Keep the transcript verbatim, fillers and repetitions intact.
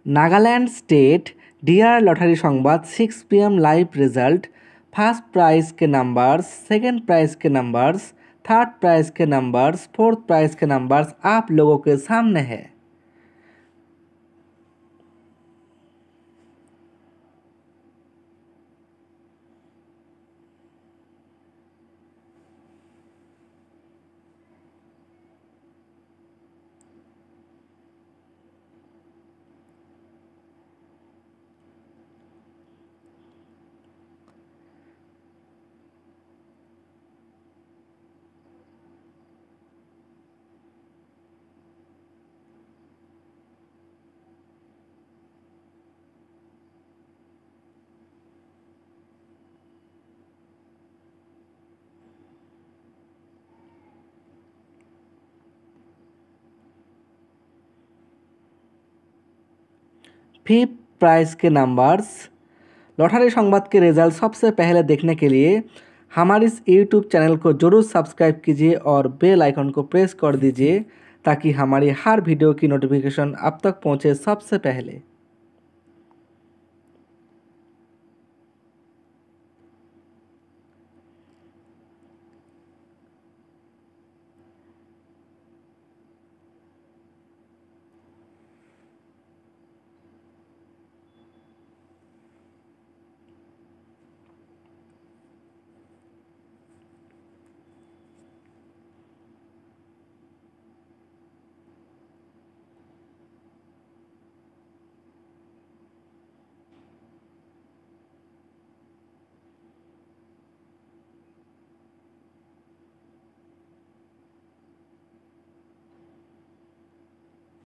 Nagaland state dear lottery Sambad six P M live result. First prize के numbers, second prize के numbers, third prize के numbers, fourth prize के numbers आप लोगों के सामने है। फिफ्थ प्राइज के नंबर्स। लॉटरी संबाद के रिजल्ट सबसे पहले देखने के लिए हमारे इस यूट्यूब चैनल को जरूर सब्सक्राइब कीजिए और बेल आइकन को प्रेस कर दीजिए ताकि हमारी हर वीडियो की नोटिफिकेशन आप तक पहुंचे सबसे पहले।